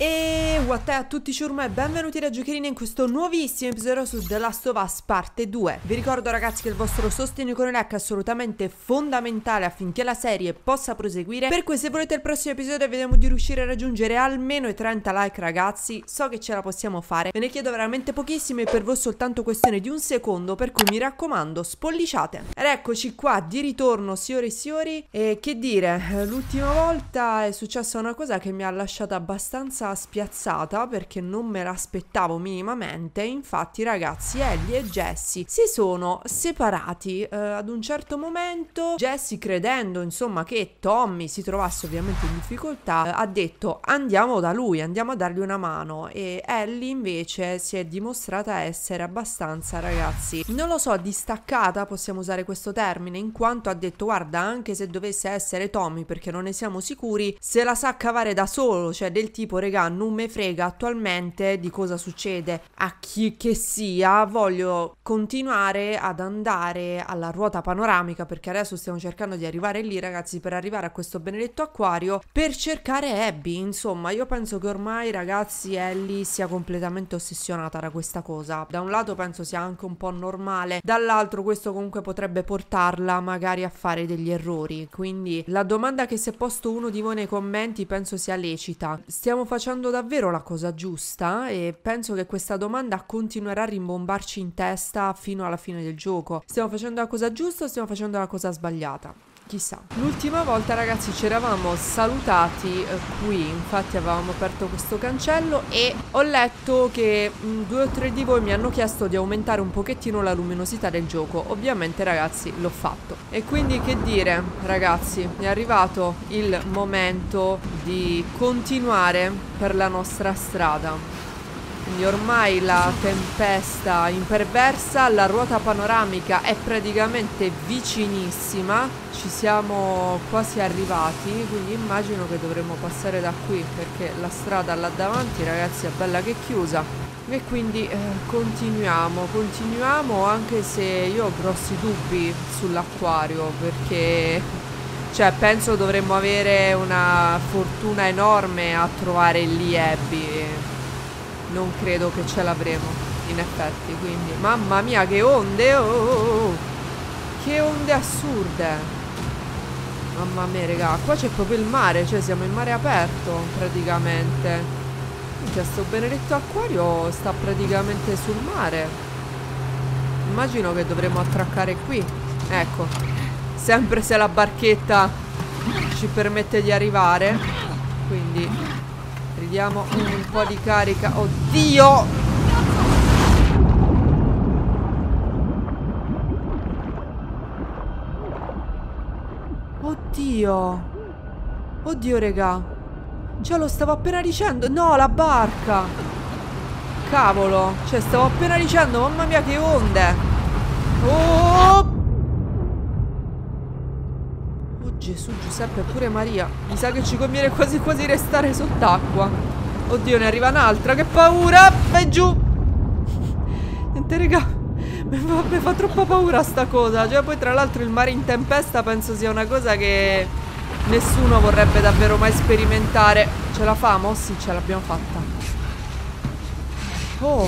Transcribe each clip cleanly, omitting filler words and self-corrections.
E what a tutti ciurma e benvenuti da Giocherina in questo nuovissimo episodio su The Last of Us parte 2. Vi ricordo ragazzi che il vostro sostegno con il like è assolutamente fondamentale affinché la serie possa proseguire. Per cui se volete il prossimo episodio vediamo di riuscire a raggiungere almeno i 30 like ragazzi. So che ce la possiamo fare, ve ne chiedo veramente pochissimi e per voi soltanto questione di un secondo. Per cui mi raccomando spolliciate. Ed eccoci qua di ritorno signori. E che dire, l'ultima volta è successa una cosa che mi ha lasciato abbastanza spiazzata perché non me l'aspettavo minimamente. Infatti ragazzi, Ellie e Jessie si sono separati ad un certo momento. Jessie, credendo insomma che Tommy si trovasse ovviamente in difficoltà, ha detto andiamo da lui, andiamo a dargli una mano. E Ellie invece si è dimostrata essere abbastanza, ragazzi, non lo so, distaccata, possiamo usare questo termine, in quanto ha detto guarda, anche se dovesse essere Tommy, perché non ne siamo sicuri, se la sa cavare da solo, cioè del tipo regà, non me frega attualmente di cosa succede a chi che sia, voglio continuare ad andare alla ruota panoramica, perché adesso stiamo cercando di arrivare lì ragazzi, per arrivare a questo benedetto acquario per cercare Abby. Insomma, io penso che ormai ragazzi Ellie sia completamente ossessionata da questa cosa. Da un lato penso sia anche un po' normale, dall'altro questo comunque potrebbe portarla magari a fare degli errori, quindi la domanda che si è posto uno di voi nei commenti penso sia lecita: stiamo facendo davvero la cosa giusta? E penso che questa domanda continuerà a rimbombarci in testa fino alla fine del gioco. Stiamo facendo la cosa giusta o stiamo facendo la cosa sbagliata? Chissà. L'ultima volta ragazzi ci eravamo salutati qui, infatti avevamo aperto questo cancello e ho letto che 2 o 3 di voi mi hanno chiesto di aumentare un pochettino la luminosità del gioco. Ovviamente ragazzi l'ho fatto. E quindi che dire ragazzi, è arrivato il momento di continuare per la nostra strada. Quindi ormai la tempesta imperversa, la ruota panoramica è praticamente vicinissima, ci siamo quasi arrivati, quindi immagino che dovremo passare da qui perché la strada là davanti ragazzi è bella che è chiusa. E quindi continuiamo anche se io ho grossi dubbi sull'acquario, perché cioè penso dovremmo avere una fortuna enorme a trovare lì Abby. Non credo che ce l'avremo, in effetti, quindi mamma mia che onde, che onde assurde. Mamma mia raga, qua c'è proprio il mare, cioè siamo in mare aperto praticamente. Minchia, sto benedetto acquario sta praticamente sul mare. Immagino che dovremo attraccare qui. Ecco, sempre se la barchetta ci permette di arrivare. Quindi ridiamo un po' di carica. Oddio! Oddio! Oddio regà, cioè lo stavo appena dicendo. No, la barca! Cavolo, cioè stavo appena dicendo mamma mia che onde. Oh! Gesù, Giuseppe e pure Maria. Mi sa che ci conviene quasi quasi restare sott'acqua. Oddio, ne arriva un'altra, che paura. Vai giù. Niente raga, mi fa troppa paura sta cosa. Cioè poi tra l'altro il mare in tempesta penso sia una cosa che nessuno vorrebbe davvero mai sperimentare. Ce la famo? Sì, ce l'abbiamo fatta. Oh,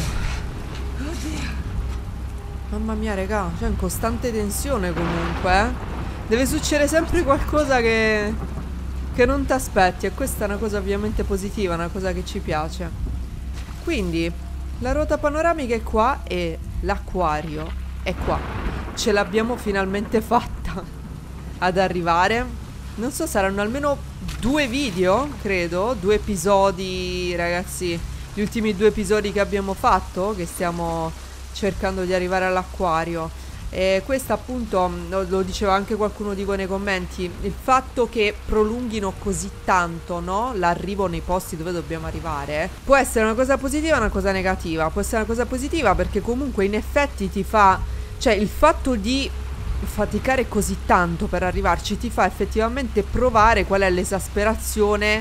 mamma mia raga, cioè in costante tensione comunque, Deve succedere sempre qualcosa che non ti aspetti. E questa è una cosa ovviamente positiva, una cosa che ci piace. Quindi la ruota panoramica è qua e l'acquario è qua. Ce l'abbiamo finalmente fatta ad arrivare. Non so, saranno almeno 2 video, credo, 2 episodi ragazzi. Gli ultimi 2 episodi che abbiamo fatto, che stiamo cercando di arrivare all'acquario. E questo appunto lo diceva anche qualcuno di voi nei commenti, il fatto che prolunghino così tanto, no? L'arrivo nei posti dove dobbiamo arrivare può essere una cosa positiva o una cosa negativa. Può essere una cosa positiva perché comunque in effetti ti fa, cioè il fatto di faticare così tanto per arrivarci ti fa effettivamente provare qual è l'esasperazione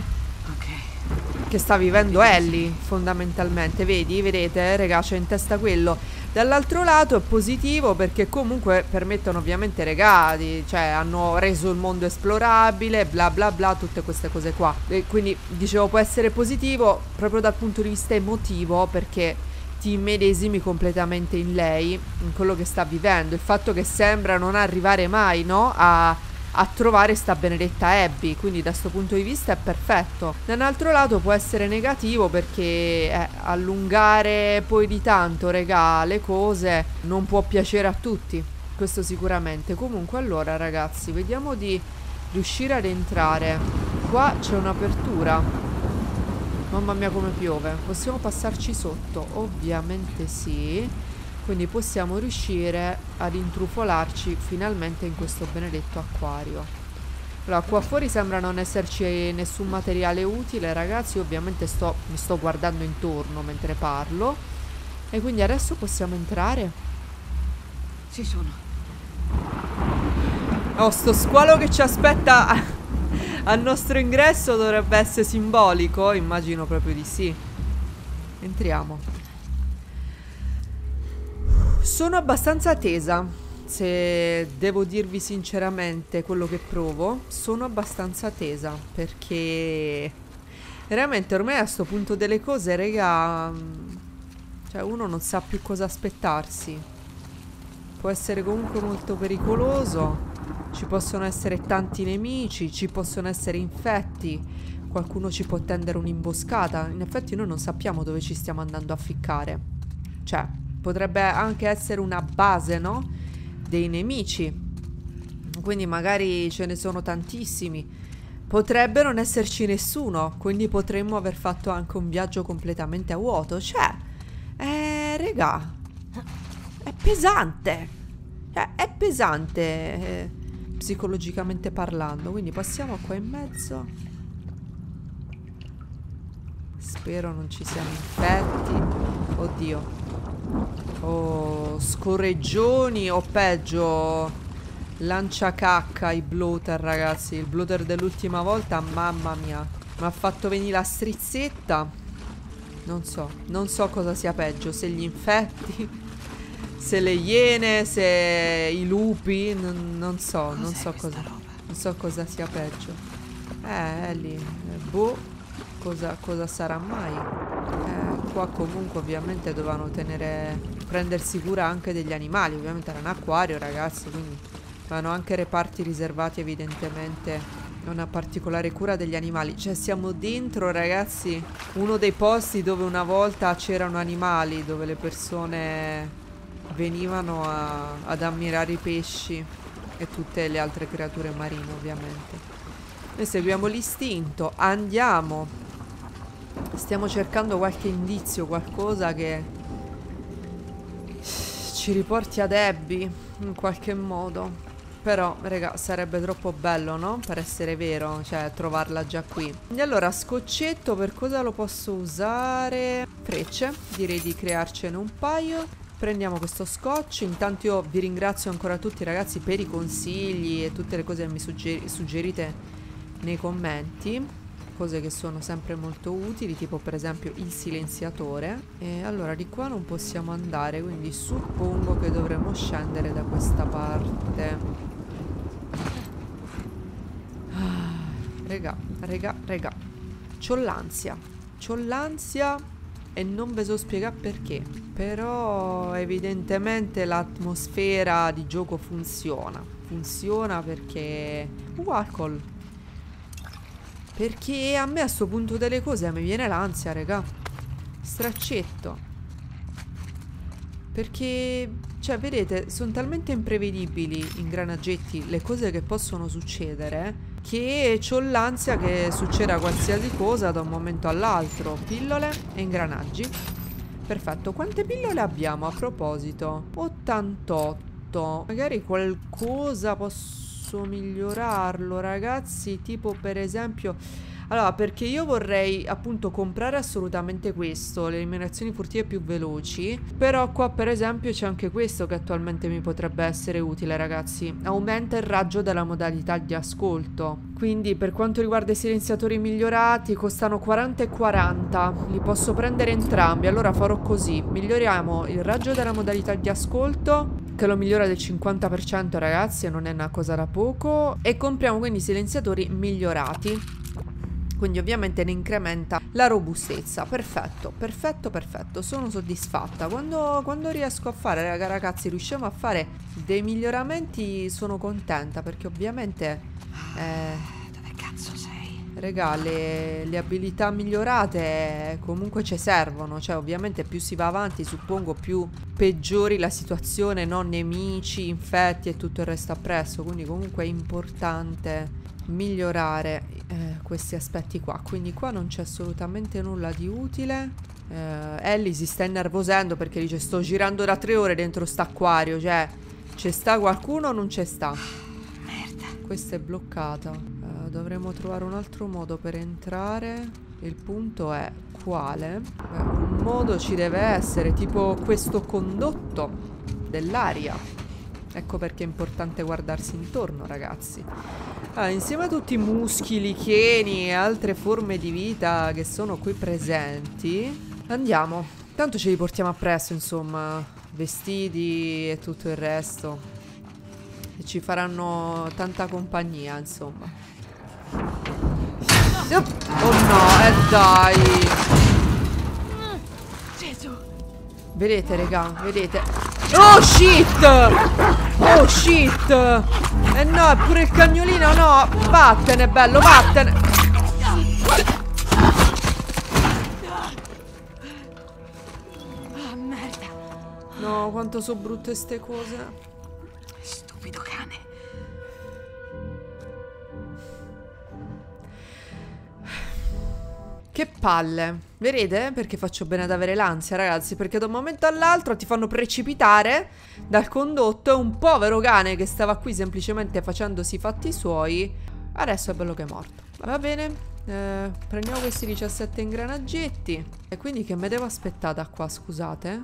che sta vivendo Ellie fondamentalmente. Vedete, raga, c'è in testa quello. Dall'altro lato è positivo perché comunque permettono ovviamente regali, cioè hanno reso il mondo esplorabile, bla bla bla, tutte queste cose qua. E quindi dicevo può essere positivo proprio dal punto di vista emotivo perché ti immedesimi completamente in lei, in quello che sta vivendo. Il fatto che sembra non arrivare mai, no? A trovare sta benedetta Abby, quindi da sto punto di vista è perfetto. Da un altro lato può essere negativo perché allungare poi di tanto, regà, le cose non può piacere a tutti, questo sicuramente. Comunque allora ragazzi, vediamo di riuscire ad entrare. Qua c'è un'apertura. Mamma mia come piove. Possiamo passarci sotto? Ovviamente sì. Quindi possiamo riuscire ad intrufolarci finalmente in questo benedetto acquario. Allora, qua fuori sembra non esserci nessun materiale utile, ragazzi. Ovviamente mi sto guardando intorno mentre parlo. E quindi adesso possiamo entrare. Ci sono. Oh, sto squalo che ci aspetta al nostro ingresso dovrebbe essere simbolico. Immagino proprio di sì. Entriamo. Sono abbastanza tesa, se devo dirvi sinceramente quello che provo. Sono abbastanza tesa perché veramente ormai a sto punto delle cose, raga, cioè uno non sa più cosa aspettarsi. Può essere comunque molto pericoloso, ci possono essere tanti nemici, ci possono essere infetti, qualcuno ci può tendere un'imboscata. In effetti noi non sappiamo dove ci stiamo andando a ficcare. Cioè potrebbe anche essere una base, no? Dei nemici. Quindi magari ce ne sono tantissimi. Potrebbe non esserci nessuno. Quindi potremmo aver fatto anche un viaggio completamente a vuoto. Cioè, regà, è pesante. È pesante, psicologicamente parlando. Quindi passiamo qua in mezzo. Spero non ci siano infetti. Oddio. Oh, scorreggioni o peggio lanciacacca, i bloater, ragazzi. Il bloater dell'ultima volta, mamma mia, mi ha fatto venire la strizzetta. Non so cosa sia peggio, se gli infetti, se le iene, se i lupi, non so cosa sia peggio. Lì, boh. Cosa sarà mai? Qua comunque ovviamente dovevano prendersi cura anche degli animali. Ovviamente era un acquario, ragazzi, quindi avevano anche reparti riservati evidentemente a una particolare cura degli animali. Cioè siamo dentro, ragazzi, uno dei posti dove una volta c'erano animali, dove le persone venivano ad ammirare i pesci e tutte le altre creature marine, ovviamente. Noi seguiamo l'istinto, andiamo. Stiamo cercando qualche indizio, qualcosa che ci riporti ad Abby in qualche modo. Però, raga, sarebbe troppo bello, no? Per essere vero, cioè trovarla già qui. E allora, scoccetto, per cosa lo posso usare? Frecce, direi di crearcene un paio. Prendiamo questo scotch. Intanto io vi ringrazio ancora tutti, ragazzi, per i consigli e tutte le cose che mi suggerite nei commenti. Cose che sono sempre molto utili, tipo per esempio il silenziatore. E allora di qua non possiamo andare, quindi suppongo che dovremo scendere da questa parte. Regà, c'ho l'ansia e non ve so spiegare perché. Però evidentemente l'atmosfera di gioco funziona perché alcol. Perché a me a sto punto delle cose mi viene l'ansia, raga. Straccetto. Perché, cioè, vedete, sono talmente imprevedibili, ingranaggetti, le cose che possono succedere, che ho l'ansia che succeda qualsiasi cosa da un momento all'altro. Pillole e ingranaggi. Perfetto. Quante pillole abbiamo a proposito? 88. Magari qualcosa posso migliorarlo, ragazzi, tipo per esempio Allora, perché io vorrei appunto comprare assolutamente questo, le eliminazioni furtive più veloci. Però qua per esempio c'è anche questo che attualmente mi potrebbe essere utile, ragazzi. Aumenta il raggio della modalità di ascolto. Quindi per quanto riguarda i silenziatori migliorati, costano 40 e 40. Li posso prendere entrambi. Allora farò così: miglioriamo il raggio della modalità di ascolto, che lo migliora del 50%, ragazzi, e non è una cosa da poco. E compriamo quindi i silenziatori migliorati. Quindi ovviamente ne incrementa la robustezza. Perfetto, perfetto, perfetto. Sono soddisfatta. Quando riesco a fare, ragazzi, riusciamo a fare dei miglioramenti, sono contenta. Perché ovviamente Dove cazzo sei? regà, le abilità migliorate comunque ci servono. Cioè ovviamente più si va avanti, suppongo, più peggiori la situazione, no? Nemici, infetti e tutto il resto appresso. Quindi comunque è importante migliorare questi aspetti qua. Quindi qua non c'è assolutamente nulla di utile. Ellie si sta innervosendo perché dice: sto girando da 3 ore dentro st'acquario. Cioè, c'è sta qualcuno o non c'è sta? Merda. Questa è bloccata. Dovremo trovare un altro modo per entrare. Il punto è quale? Un modo ci deve essere, tipo questo condotto dell'aria. Ecco perché è importante guardarsi intorno, ragazzi. Insieme a tutti i muschi, licheni e altre forme di vita che sono qui presenti, andiamo. Tanto ce li portiamo appresso, insomma, vestiti e tutto il resto. E ci faranno tanta compagnia, insomma. Oh no, dai. Gesù. Vedete, raga, vedete. Oh shit! Oh shit! Eh no, è pure il cagnolino, no! Vattene, bello, vattene! Ah, merda. No, quanto sono brutte ste cose. Stupido cane. Che palle. Vedete? Perché faccio bene ad avere l'ansia, ragazzi? Perché da un momento all'altro ti fanno precipitare dal condotto e un povero cane che stava qui semplicemente facendosi i fatti suoi, adesso è bello che è morto. Va bene, prendiamo questi 17 ingranaggetti. E quindi che me devo aspettare da qua, scusate?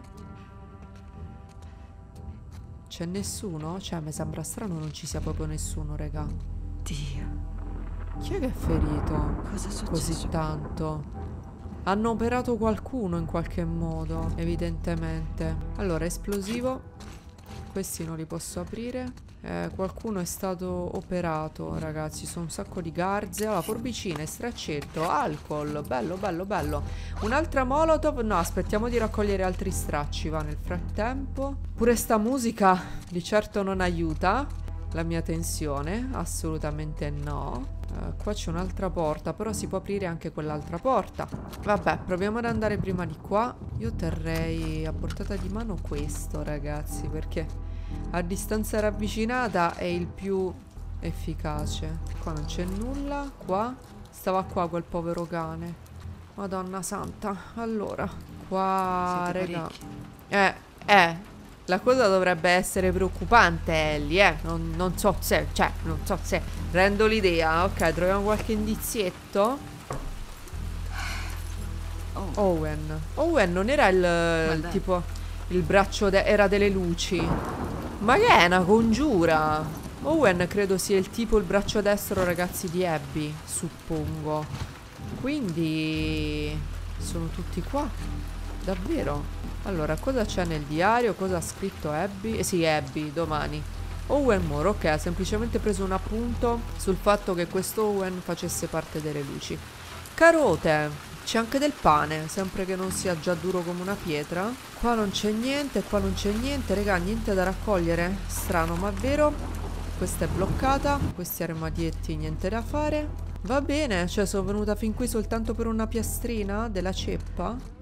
C'è nessuno? Cioè, mi sembra strano non ci sia proprio nessuno, raga. Dio. Chi è che è ferito? Cosa è successo? Così tanto? Hanno operato qualcuno in qualche modo, evidentemente. Allora, esplosivo. Questi non li posso aprire. Qualcuno è stato operato, ragazzi. Sono un sacco di garze. Allora, forbicine, straccetto, alcol. Bello, bello, bello. Un'altra molotov. No, aspettiamo di raccogliere altri stracci, va, nel frattempo. Pure sta musica di certo non aiuta la mia tensione. Assolutamente no. Qua c'è un'altra porta, però si può aprire anche quell'altra porta. Vabbè, proviamo ad andare prima di qua. Io terrei a portata di mano questo, ragazzi, perché a distanza ravvicinata è il più efficace. Qua non c'è nulla. Qua stava qua quel povero cane. Madonna santa. Allora, qua, raga, la cosa dovrebbe essere preoccupante, Ellie, non so se, cioè, non so se rendo l'idea. Ok, troviamo qualche indizietto. Owen. Owen non era il tipo, il braccio, era delle luci. Ma che è una congiura? Owen credo sia il tipo, il braccio destro, ragazzi, di Abby, suppongo. Quindi sono tutti qua. Davvero? Allora, cosa c'è nel diario? Cosa ha scritto Abby? Sì, Abby, domani. Owen Moore, ok, ha semplicemente preso un appunto sul fatto che questo Owen facesse parte delle luci. Carote. C'è anche del pane, sempre che non sia già duro come una pietra. Qua non c'è niente, qua non c'è niente, raga, niente da raccogliere. Strano, ma vero. Questa è bloccata. Questi armadietti, niente da fare. Va bene, cioè sono venuta fin qui soltanto per una piastrina della ceppa.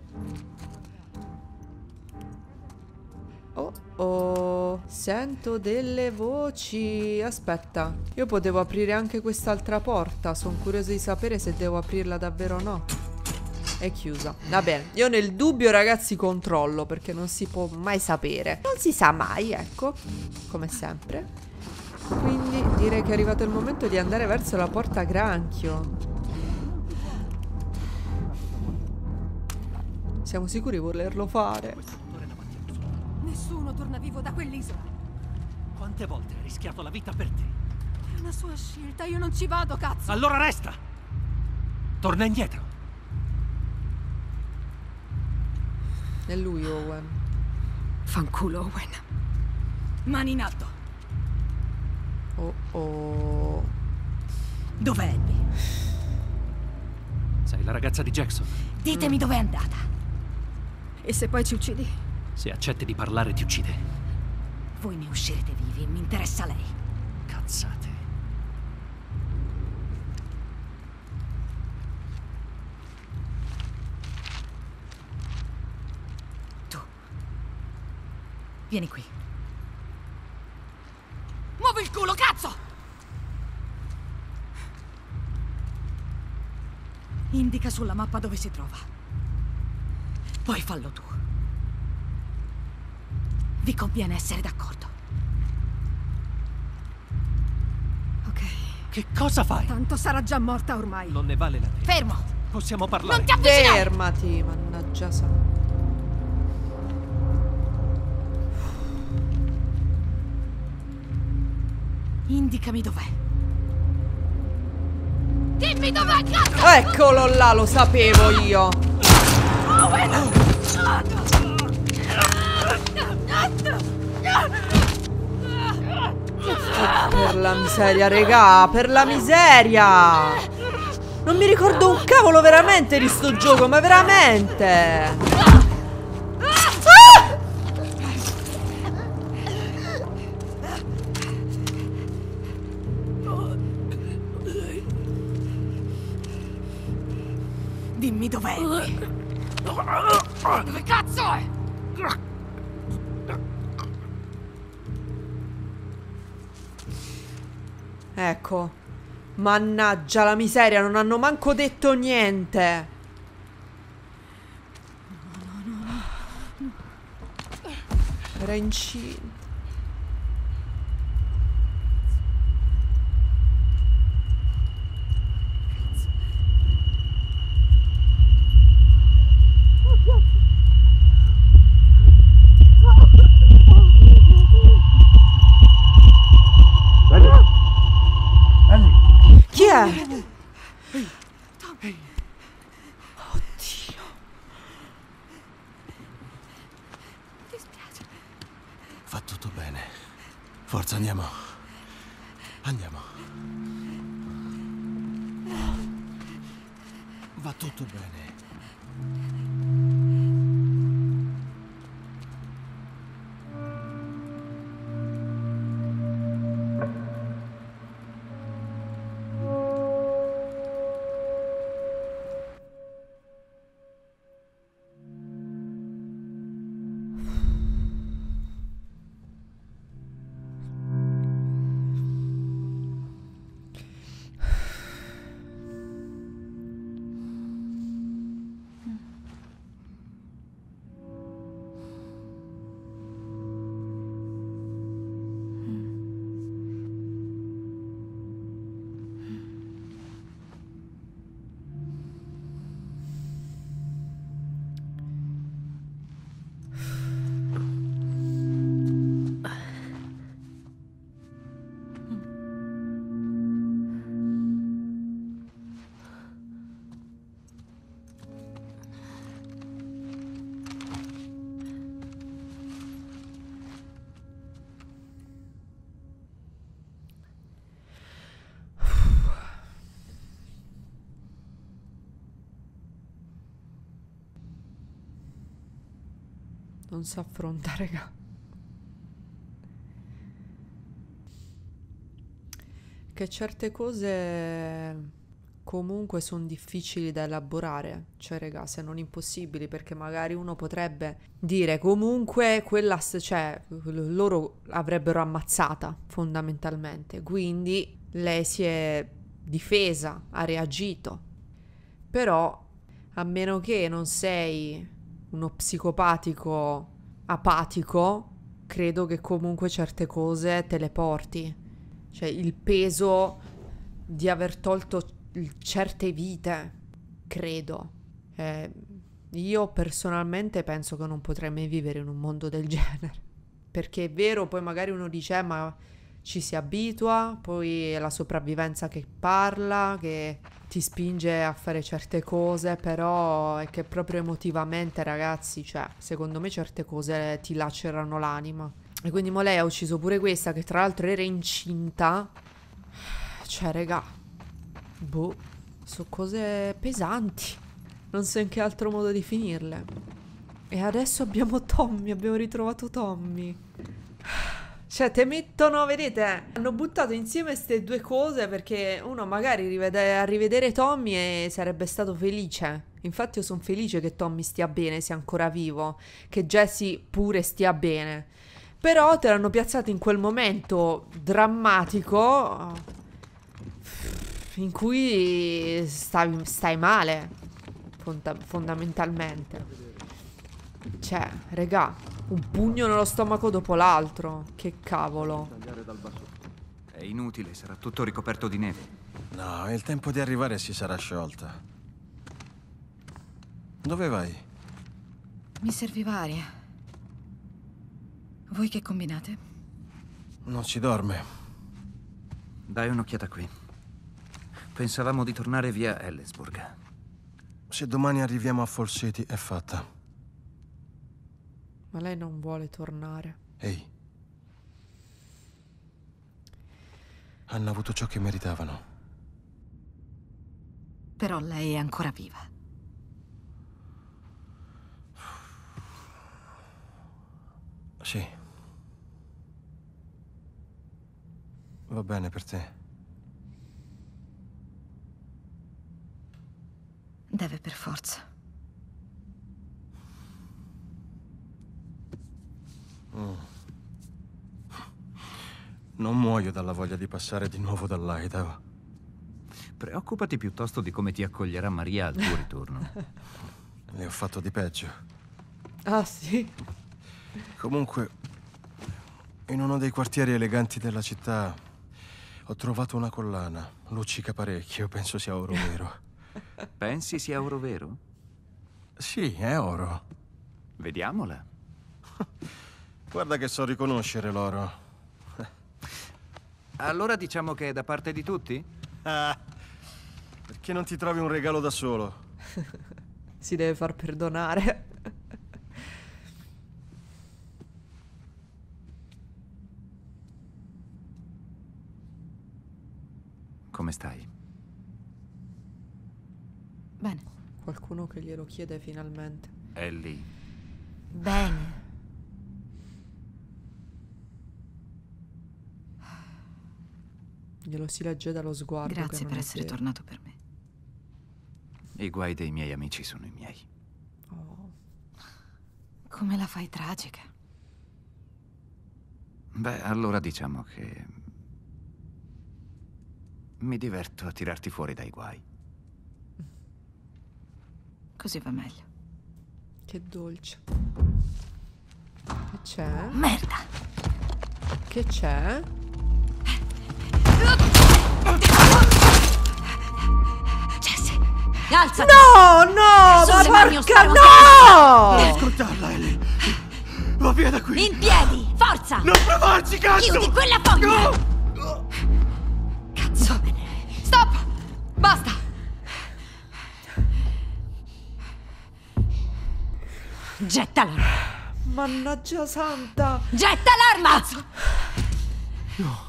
Oh, sento delle voci. Aspetta, io potevo aprire anche quest'altra porta. Sono curiosa di sapere se devo aprirla davvero o no. È chiusa. Va bene, io nel dubbio, ragazzi, controllo, perché non si può mai sapere. Non si sa mai, ecco, come sempre. Quindi direi che è arrivato il momento di andare verso la porta granchio. Siamo sicuri di volerlo fare? Questo motore davanti allo solo. Nessuno torna vivo da quell'isola. Quante volte hai rischiato la vita per te? È una sua scelta, io non ci vado, cazzo. Allora resta! Torna indietro. È lui, Owen. Fanculo, Owen. Mani in alto. Oh oh. Dov'è Abby? Sei la ragazza di Jackson. Ditemi dov'è andata. E se poi ci uccidi? Se accetti di parlare ti uccide. Voi ne uscirete vivi e mi interessa lei. Cazzate. Tu. Vieni qui. Muovi il culo, cazzo! Indica sulla mappa dove si trova. Poi fallo tu. Vi conviene essere d'accordo. Ok. Che cosa fai? Tanto sarà già morta ormai. Non ne vale la pena. Fermo! Possiamo parlare. Non ti avvicinare! Fermati, mannaggia sa. Indicami dov'è. Dimmi dov'è, cazzo! Eccolo là, lo sapevo io. Per la miseria, regà, per la miseria. Non mi ricordo un cavolo veramente di sto gioco, ma veramente. Dimmi dov'è. Dove cazzo è? Ecco. Mannaggia la miseria, non hanno manco detto niente. Era incinta. Chi è? Oddio. Va tutto bene. Forza, andiamo. Andiamo. Va tutto bene. Non si affronta, raga. Che certe cose comunque sono difficili da elaborare. Cioè, raga, se non impossibili, perché magari uno potrebbe dire comunque quella, cioè, loro l'avrebbero ammazzata fondamentalmente. Quindi lei si è difesa, ha reagito. Però, a meno che non sei uno psicopatico apatico, credo che comunque certe cose te le porti. Cioè il peso di aver tolto certe vite, credo. Io personalmente penso che non potrei mai vivere in un mondo del genere. Perché è vero, poi magari uno dice, ma ci si abitua, poi è la sopravvivenza che parla, che ti spinge a fare certe cose, però è che proprio emotivamente, ragazzi, cioè, secondo me certe cose ti lacerano l'anima. E quindi mo lei ha ucciso pure questa, che tra l'altro era incinta. Cioè, regà, boh, sono cose pesanti. Non so in che altro modo definirle. E adesso abbiamo Tommy, abbiamo ritrovato Tommy. Cioè, te mettono, vedete, hanno buttato insieme queste due cose perché uno magari a rivedere Tommy e sarebbe stato felice. Infatti io sono felice che Tommy stia bene, sia ancora vivo, che Jessie pure stia bene. Però te l'hanno piazzato in quel momento drammatico in cui stai male, fondamentalmente. Cioè, regà, un pugno nello stomaco dopo l'altro. Che cavolo. È inutile, sarà tutto ricoperto di neve. No, è il tempo di arrivare e si sarà sciolta. Dove vai? Mi serviva aria. Voi che combinate? Non si dorme. Dai un'occhiata qui. Pensavamo di tornare via Ellensburg. Se domani arriviamo a Fall City è fatta. Ma lei non vuole tornare. Ehi. Hanno avuto ciò che meritavano. Però lei è ancora viva. Sì. Va bene per te. Deve per forza. Non muoio dalla voglia di passare di nuovo dall'Idaho. Preoccupati piuttosto di come ti accoglierà Maria al tuo ritorno. Le ho fatto di peggio. Ah, sì? Comunque, in uno dei quartieri eleganti della città ho trovato una collana. Luccica parecchio, penso sia oro vero. Pensi sia oro vero? Sì, è oro. Vediamola. Guarda che so riconoscere l'oro. Allora diciamo che è da parte di tutti? Perché non ti trovi un regalo da solo? Si deve far perdonare. Come stai? Bene. Qualcuno che glielo chiede finalmente. Ellie. Bene. Glielo si legge dallo sguardo. Grazie per essere tornato per me. I guai dei miei amici sono i miei. Oh. Come la fai tragica? Beh, allora diciamo che mi diverto a tirarti fuori dai guai. Così va meglio. Che dolce. Che c'è? Merda! Che c'è? Jessie! Alzati! No, no! Sulle Ma mani o porca stavo no! Non ascoltarla, Ellie! Va via da qui! In piedi! Forza! Non provarci, cazzo! Chiudi quella foglia! No! Cazzo! Stop! Basta! Getta l'arma! Mannaggia santa! Getta l'arma! No!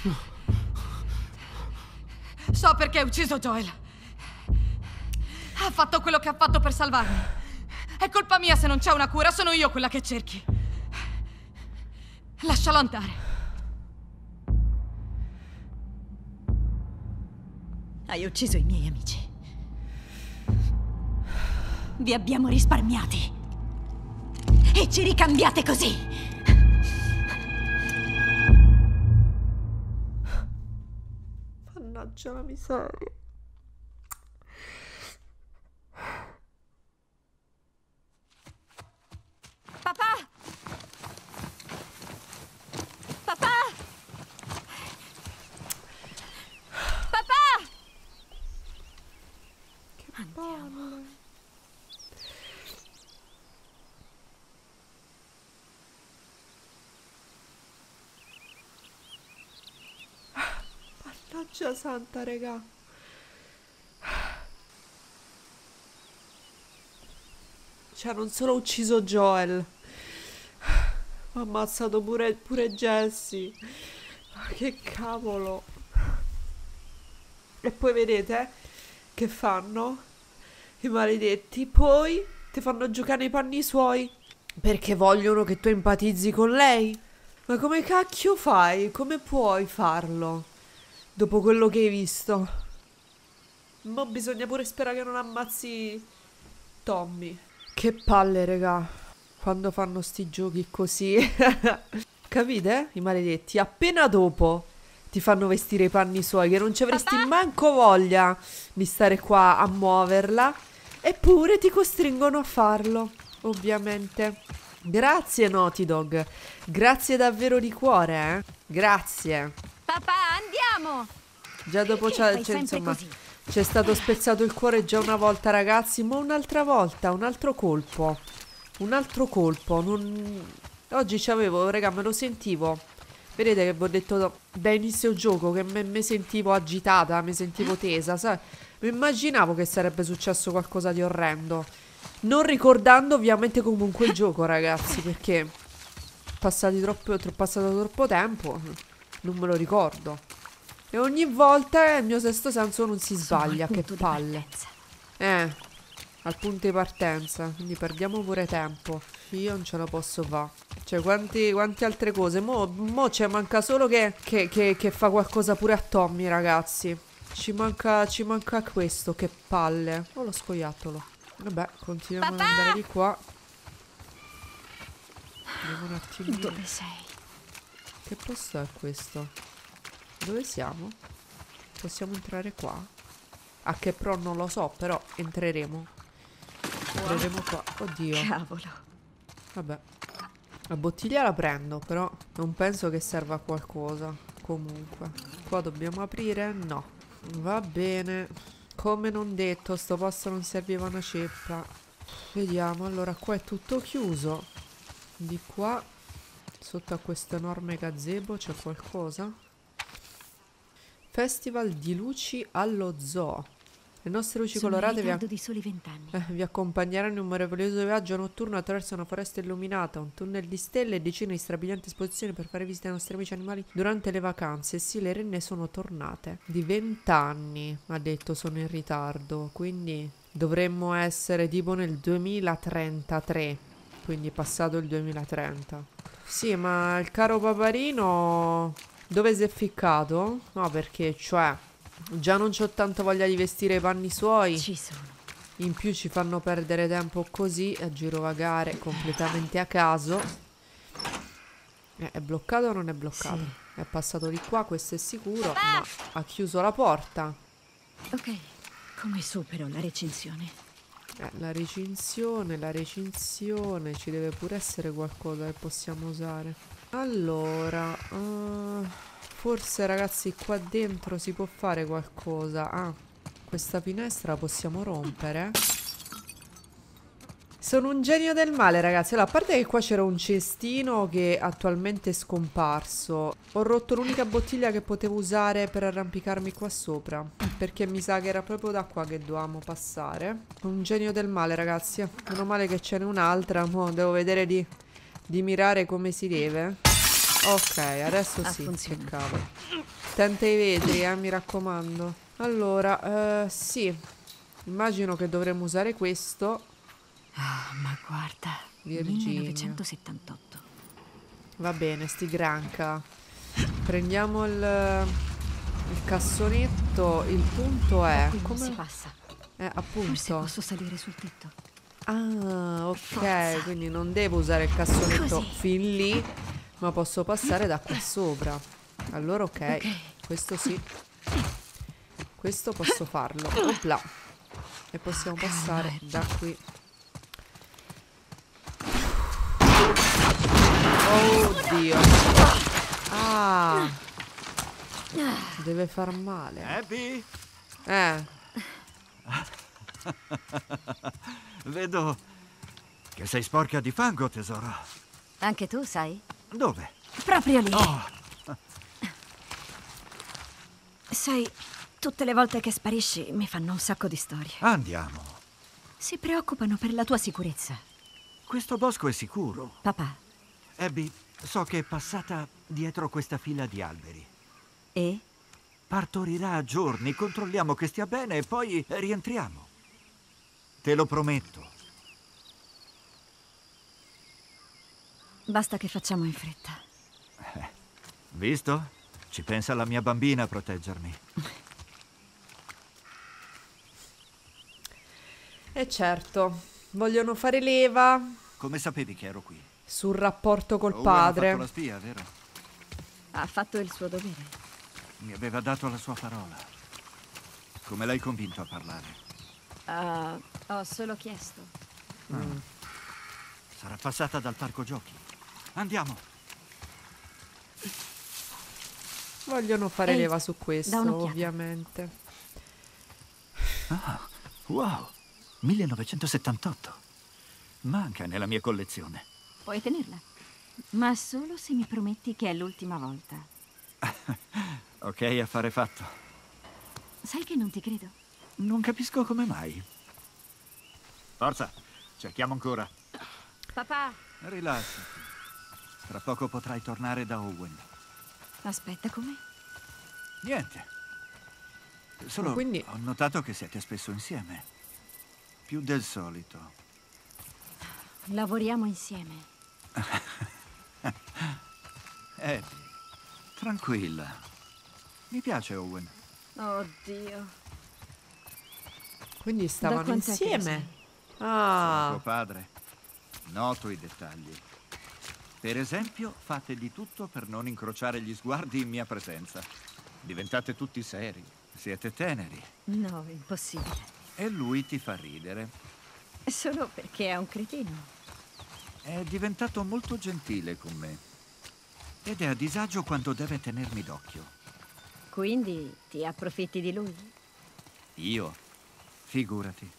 So perché hai ucciso Joel. Ha fatto quello che ha fatto per salvarmi. È colpa mia se non c'è una cura, sono io quella che cerchi. Lascialo andare. Hai ucciso i miei amici. Vi abbiamo risparmiati. E ci ricambiate così. Mannaggia la miseria. Papà! Papà! Papà! Che palle. Mannaggia santa, regà. Cioè, non solo ho ucciso Joel, ho ammazzato pure Jessie. Ma che cavolo. E poi vedete che fanno i maledetti? Poi ti fanno giocare nei panni suoi perché vogliono che tu empatizzi con lei. Ma come cacchio fai? Come puoi farlo dopo quello che hai visto? Ma bisogna pure sperare che non ammazzi Tommy. Che palle, regà, quando fanno sti giochi così. Capite? I maledetti. Appena dopo ti fanno vestire i panni suoi, che non ci avresti manco voglia di stare qua a muoverla, eppure ti costringono a farlo, ovviamente. Grazie Naughty Dog, grazie davvero di cuore, eh? Grazie. Papà, andiamo! Già dopo insomma, così? c'è stato spezzato il cuore già una volta, ragazzi, ma un'altra volta, un altro colpo. Un altro colpo, Oggi c'avevo, raga, me lo sentivo. Vedete che vi ho detto da inizio gioco che mi sentivo agitata, mi sentivo tesa, sai? Mi immaginavo che sarebbe successo qualcosa di orrendo. Non ricordando ovviamente comunque il gioco, ragazzi, perché passato troppo tempo, non me lo ricordo. E ogni volta il mio sesto senso non si sbaglia, che palle. Al punto di partenza, quindi perdiamo pure tempo. Io non ce la posso fare. Cioè, quante altre cose. Mo ci manca solo che fa qualcosa pure a Tommy, ragazzi. Ci manca questo, che palle. Oh, lo scoiattolo. Vabbè, continuiamo ad andare di qua. Vediamo un attimino. Dove sei? Che posto è questo? Dove siamo? Possiamo entrare qua? A che pro non lo so, però entreremo. Entreremo qua. Oddio. Cavolo. Vabbè. La bottiglia la prendo, però non penso che serva a qualcosa. Comunque. Qua dobbiamo aprire? No. Va bene. Come non detto, sto posto non serviva una ceppa. Vediamo. Allora, qua è tutto chiuso. Di qua, sotto a questo enorme gazebo, c'è qualcosa? Festival di luci allo zoo. Le nostre luci colorate di soli 20 anni. vi accompagneranno in un meraviglioso viaggio notturno attraverso una foresta illuminata, un tunnel di stelle e decine di strabilianti esposizioni per fare visita ai nostri amici animali durante le vacanze. Sì, le renne sono tornate. Di 20 anni, ha detto, sono in ritardo, quindi dovremmo essere tipo nel 2033, quindi passato il 2030. Sì, ma il caro Paparino dove si è ficcato? No, perché, cioè, già non c'ho tanta voglia di vestire i panni suoi. Ci sono. In più ci fanno perdere tempo così a girovagare completamente a caso. È bloccato o non è bloccato? Sì. È passato di qua, questo è sicuro, ma ha chiuso la porta. Ok, come supero la recinzione? La recinzione, ci deve pure essere qualcosa che possiamo usare. Allora, forse ragazzi qua dentro si può fare qualcosa. Ah, questa finestra la possiamo rompere. Sono un genio del male, ragazzi. Allora, a parte che qua c'era un cestino che attualmente è scomparso, ho rotto l'unica bottiglia che potevo usare per arrampicarmi qua sopra, perché mi sa che era proprio da qua che dovevamo passare. Un genio del male, ragazzi. Meno male che ce n'è un'altra. Mo devo vedere di mirare come si deve. Ok, adesso sì. Che cavolo. Tenta i vetri, mi raccomando. Allora, sì. Immagino che dovremmo usare questo. Ah, ma guarda, Virginia. 1978. Va bene, sti granca. Prendiamo il cassonetto. Il punto è come si passa? Appunto. Forse posso salire sul tetto. Ah, ok. Forza. Quindi non devo usare il cassonetto Così. fin lì, ma posso passare da qua sopra. Allora ok. Questo sì. Questo posso farlo. Opla. E possiamo passare da qui. Oddio. Ah. Deve far male. Abby? Vedo che sei sporca di fango, tesoro. Anche tu, sai? Dove? Proprio lì. Oh. Sai, tutte le volte che sparisci mi fanno un sacco di storie. Andiamo. Si preoccupano per la tua sicurezza. Questo bosco è sicuro. Papà, Abby, so che è passata dietro questa fila di alberi. e? Partorirà a giorni, controlliamo che stia bene e poi rientriamo. Te lo prometto. Basta che facciamo in fretta. Visto? Ci pensa la mia bambina a proteggermi. E certo, vogliono fare leva Come sapevi che ero qui? sul rapporto col Owen ha fatto padre. la spia, vero? Ha fatto il suo dovere. Mi aveva dato la sua parola. Come l'hai convinto a parlare? Ho solo chiesto. Sarà passata dal parco giochi. Andiamo. Vogliono fare Ehi, leva su da questo, un'occhiata. ovviamente. Ah, wow, 1978. Manca nella mia collezione. Puoi tenerla. Ma solo se mi prometti che è l'ultima volta. Ok, affare fatto. Sai che non ti credo? Non capisco come mai. Forza, cerchiamo ancora. Papà! Rilassati. Tra poco potrai tornare da Owen. Aspetta, come? Niente. Solo Ma quindi- ho notato che siete spesso insieme. Più del solito. Lavoriamo insieme. Abby, tranquilla. Mi piace Owen. Oddio. Quindi stavano quant'è che lo insieme. Sono Ah, tuo padre. Noto i dettagli. Per esempio, fate di tutto per non incrociare gli sguardi in mia presenza. Diventate tutti seri. Siete teneri. No, è impossibile. E lui ti fa ridere. Solo perché è un cretino. È diventato molto gentile con me. Ed è a disagio quando deve tenermi d'occhio. Quindi ti approfitti di lui? Io? Figurati.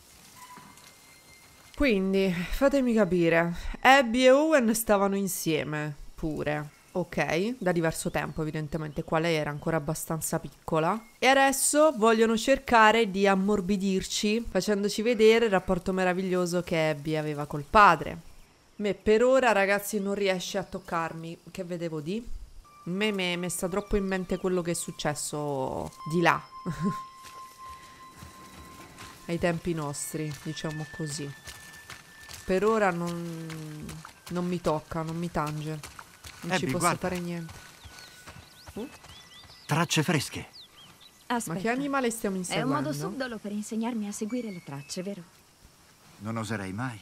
quindi fatemi capire. Abby e Owen stavano insieme pure. Ok, da diverso tempo evidentemente, qua lei era ancora abbastanza piccola. E adesso vogliono cercare di ammorbidirci, facendoci vedere il rapporto meraviglioso che Abby aveva col padre. Me per ora, ragazzi, non riesce a toccarmi. Che vedevo di? Me sta troppo in mente quello che è successo di là. Ai tempi nostri, diciamo così. Per ora non mi tocca, non mi tange. Non ci Abby, posso guarda. fare niente. Tracce fresche. Aspetta. Ma che animale stiamo È un inseguendo? modo subdolo per insegnarmi a seguire le tracce, vero? Non oserei mai.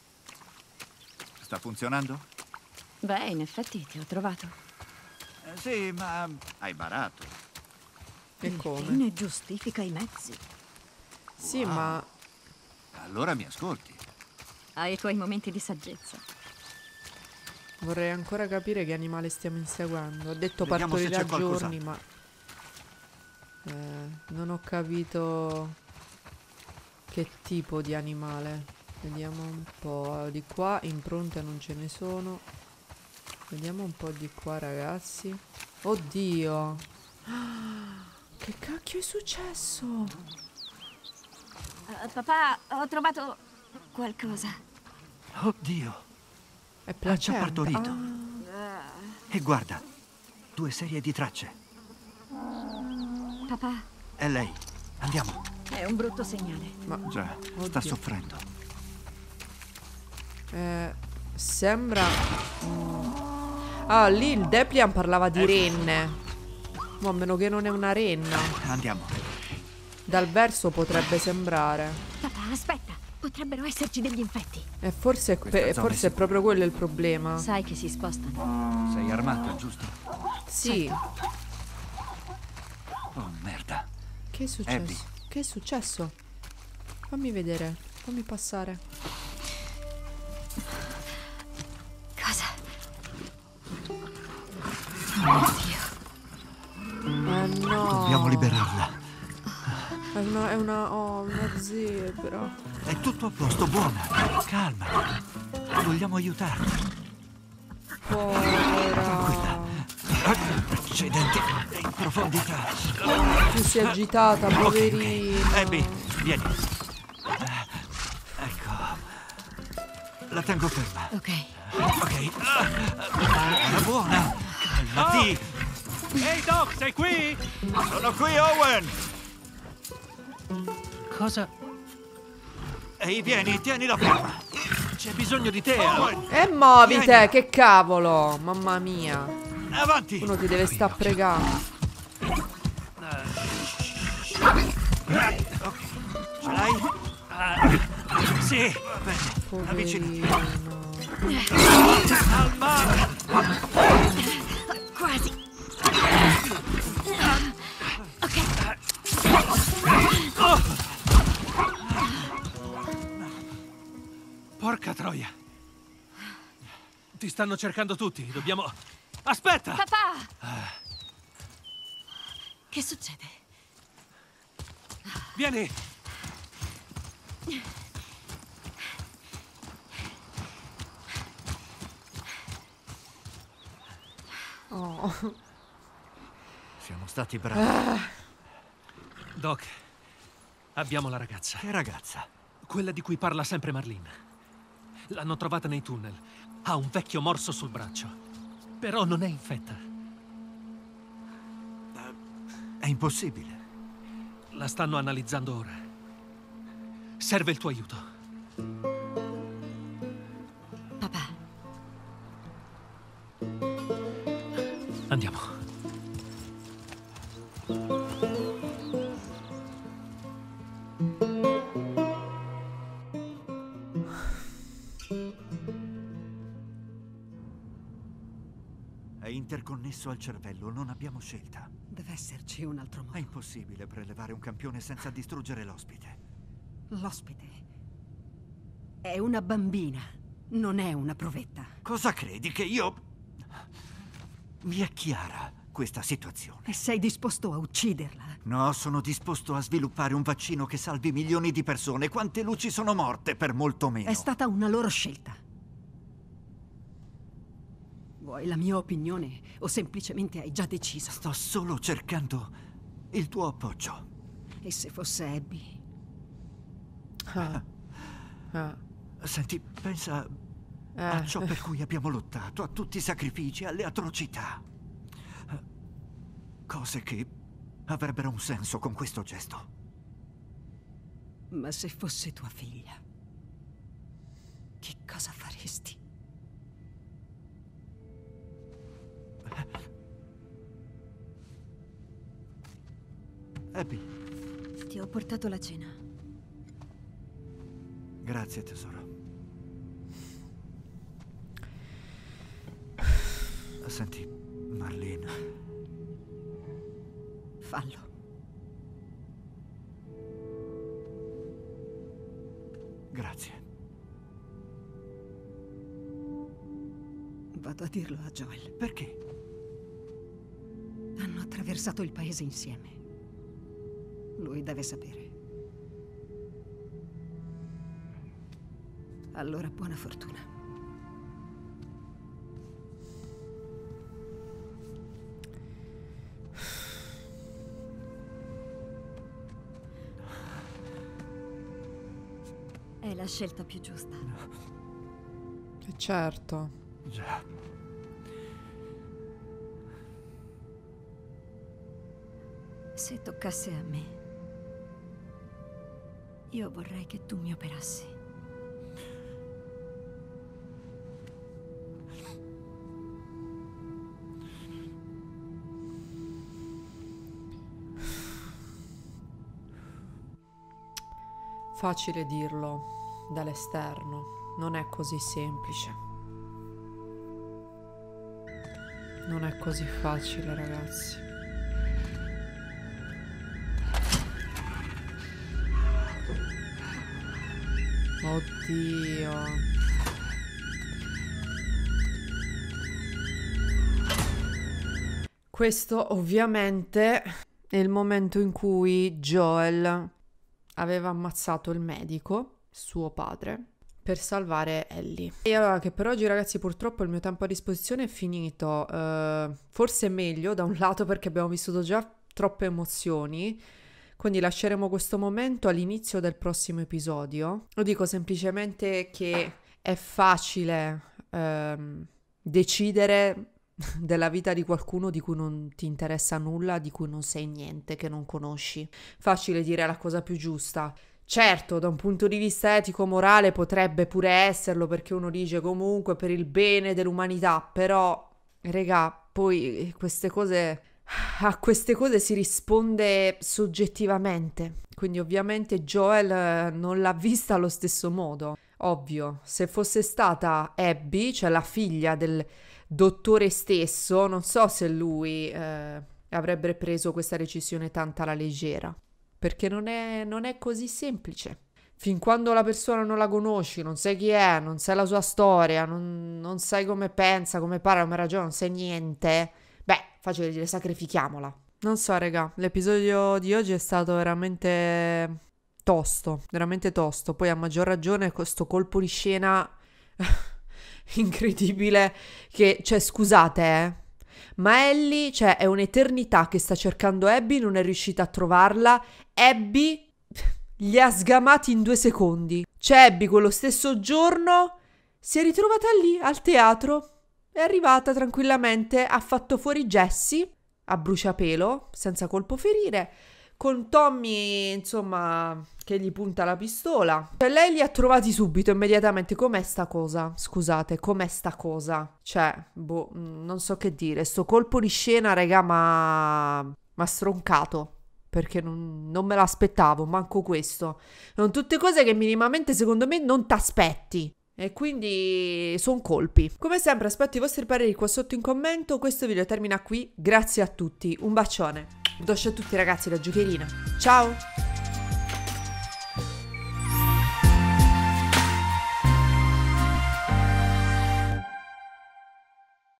Sta funzionando? Beh, in effetti ti ho trovato. Sì, ma hai barato. E Il come? fine giustifica i mezzi. Sì, Wow. ma Allora mi ascolti. Hai i tuoi momenti di saggezza. vorrei ancora capire che animale stiamo inseguendo. Ho detto Vediamo se partorirà c'è qualcos'altro. giorni, ma non ho capito che tipo di animale. Vediamo un po' di qua, impronte non ce ne sono. Vediamo un po' di qua, ragazzi. Oddio. Ah, che cacchio è successo? Papà, ho trovato qualcosa. Oddio. È Ha già placenta. partorito. Ah. E guarda, 2 serie di tracce. Papà, È lei. Andiamo. è un brutto segnale. Ma Già, Oddio. sta soffrendo. sembra... Ah, lì il Deplian parlava di renne. Ma a meno che non è una renna. Andiamo. Dal verso potrebbe sembrare. Papà, aspetta. Potrebbero esserci degli infetti. E forse, Questa zona è forse è sicura. proprio quello il problema. Sai che si spostano. Sei armata, giusto? Sì. Oh, merda. Che è successo? Abby. Che è successo? Fammi vedere. Fammi passare. Cosa? No. Dobbiamo liberarla. Una zebra. È tutto a posto, buona. Calma. Vogliamo aiutarti. Povera. Tranquilla. Accidenti, è in profondità. Tu sei agitata, poverino. Abby, vieni. Ecco. La tengo ferma. Ok. Ok. Era buona. Calmati. Ehi, Doc, sei qui? Sono qui, Owen. Cosa? Ehi, vieni, tienila ferma. C'è bisogno di te, Owen, E muovite, Vieni. che cavolo. Mamma mia. avanti. Uno ti deve sta pregando. Ok. Ce l'hai? Sì. Bene. Avvicinati. Poverino. Al mare. Quasi. Porca troia. Ti stanno cercando tutti, dobbiamo... Aspetta! Papà! Che succede? Vieni! Oh. Siamo stati bravi. Doc, abbiamo la ragazza. Che ragazza? Quella di cui parla sempre Marlene. L'hanno trovata nei tunnel. Ha un vecchio morso sul braccio. Però non è infetta. È impossibile. La stanno analizzando ora. Serve il tuo aiuto. Papà, Andiamo. È interconnesso al cervello, non abbiamo scelta. deve esserci un altro È modo. impossibile prelevare un campione senza distruggere l'ospite. L'ospite è una bambina, non è una provetta. Cosa credi che io... Mi è chiara questa situazione. E sei disposto a ucciderla? No, sono disposto a sviluppare un vaccino che salvi milioni di persone. Quante luci sono morte per molto meno? È stata una loro scelta. Vuoi la mia opinione o semplicemente hai già deciso? Sto solo cercando il tuo appoggio. E se fosse Abby? Ah. Ah. Senti, pensa a ciò per cui abbiamo lottato, a tutti i sacrifici, alle atrocità. Cose che avrebbero un senso con questo gesto. Ma se fosse tua figlia, che cosa faresti? Abby, Ti ho portato la cena. grazie tesoro. Senti, Marlene, Fallo. grazie. Vado a dirlo a Joel. Perché? Hanno attraversato il paese insieme. Lui deve sapere. Allora, buona fortuna. È la scelta più giusta. Certo. Già. Se toccasse a me, io vorrei che tu mi operassi. Facile dirlo dall'esterno, non è così semplice. Non è così facile, ragazzi. Oddio. Questo ovviamente è il momento in cui Joel aveva ammazzato il medico, suo padre, per salvare Ellie. E allora che per oggi ragazzi purtroppo il mio tempo a disposizione è finito, forse è meglio da un lato perché abbiamo vissuto già troppe emozioni, quindi lasceremo questo momento all'inizio del prossimo episodio. Lo dico semplicemente che è facile decidere della vita di qualcuno di cui non ti interessa nulla, di cui non sai niente, che non conosci. Facile dire la cosa più giusta. Certo, da un punto di vista etico-morale potrebbe pure esserlo, perché uno dice comunque per il bene dell'umanità, però, regà, poi a queste cose si risponde soggettivamente. Quindi ovviamente Joel non l'ha vista allo stesso modo. Ovvio, se fosse stata Abby, cioè la figlia del dottore stesso, non so se lui avrebbe preso questa decisione tanto alla leggera. Perché non è così semplice. Fin quando la persona non la conosci, non sai chi è, non sai la sua storia, non sai come pensa, come parla, come ragiona, non sai niente, beh, facile dire sacrifichiamola. Non so, raga, l'episodio di oggi è stato veramente tosto, veramente tosto. Poi a maggior ragione questo colpo di scena incredibile che, cioè, scusate, ma Ellie, cioè, è un'eternità che sta cercando Abby, non è riuscita a trovarla. Abby li ha sgamati in 2 secondi. Cioè, Abby quello stesso giorno si è ritrovata lì, al teatro. È arrivata tranquillamente, ha fatto fuori Jessie, a bruciapelo, senza colpo ferire, con Tommy, insomma, che gli punta la pistola. Cioè, lei li ha trovati subito, immediatamente. Com'è sta cosa? Scusate, com'è sta cosa? Cioè, boh, non so che dire. Sto colpo di scena, raga, m'ha stroncato. Perché non me l'aspettavo, manco questo. Sono tutte cose che minimamente, secondo me, non t'aspetti. E quindi sono colpi. Come sempre aspetto i vostri pareri qua sotto in commento. Questo video termina qui. Grazie a tutti. Un bacione. Doce a tutti ragazzi da Giocherina. Ciao!